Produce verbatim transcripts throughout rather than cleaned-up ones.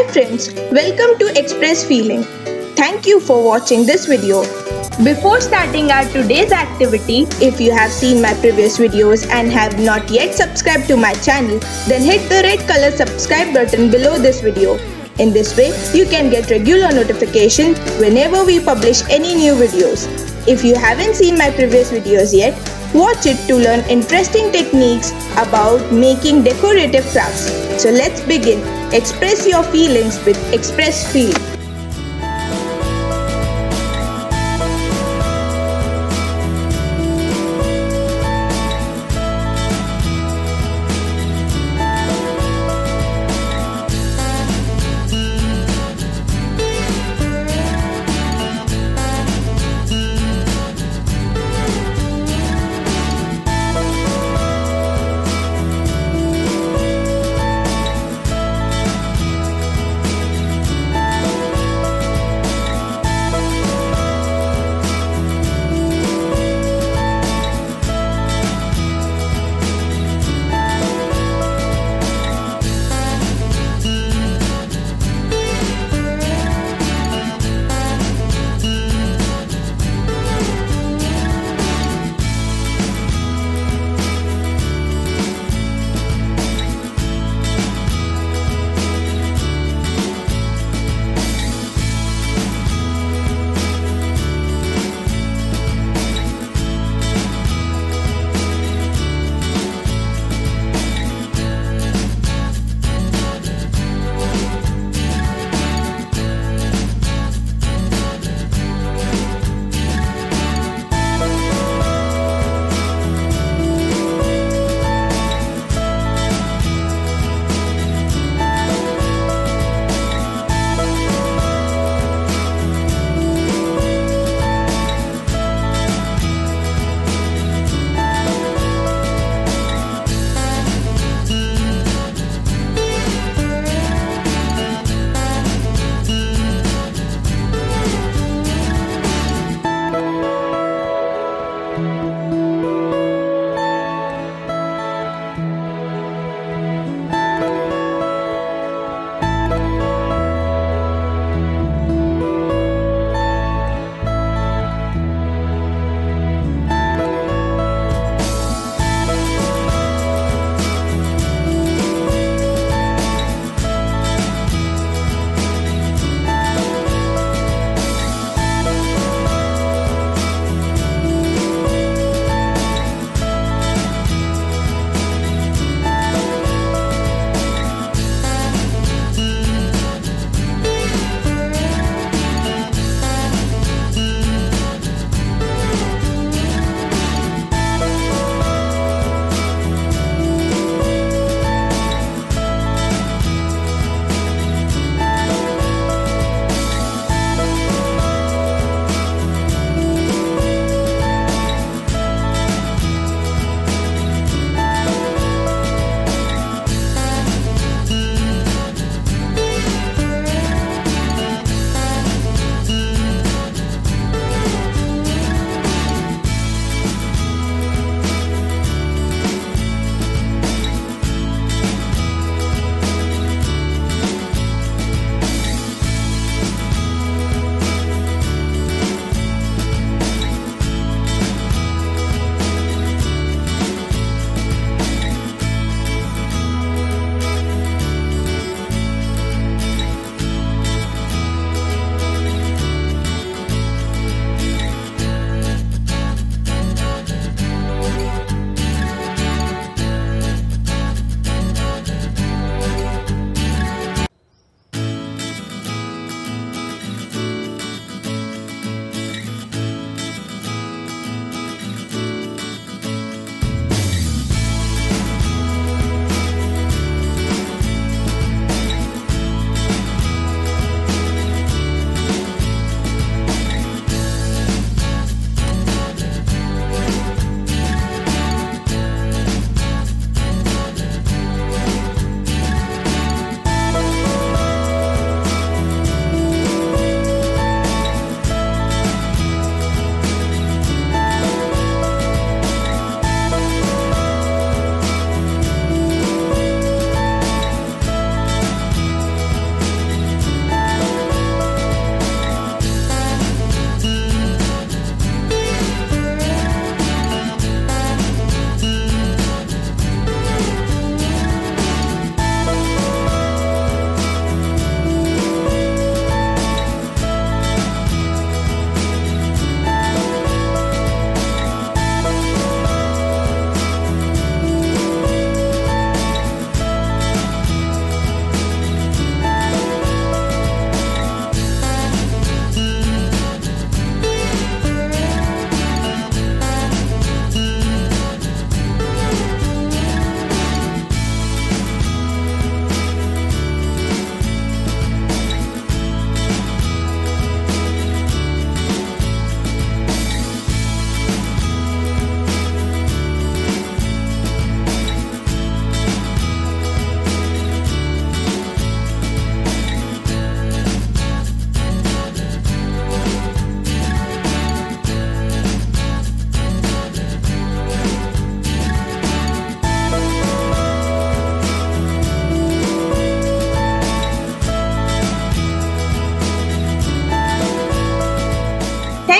friends, welcome to Express Feeling. Thank you for watching this video. Before starting our today's activity, if you have seen my previous videos and have not yet subscribed to my channel, then hit the red color subscribe button below this video. In this way, you can get regular notification whenever we publish any new videos. If you haven't seen my previous videos yet, watch it to learn interesting techniques about making decorative crafts. So let's begin. Express your feelings with Express Feel.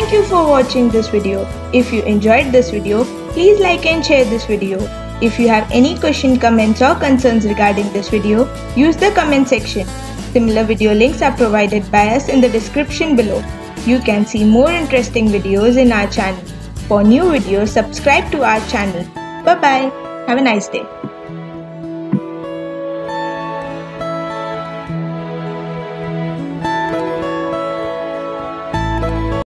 Thank you for watching this video. If you enjoyed this video, please like and share this video. If you have any question, comments or concerns regarding this video, use the comment section. Similar video links are provided by us in the description below. You can see more interesting videos in our channel. For new videos, subscribe to our channel. Bye bye. Have a nice day.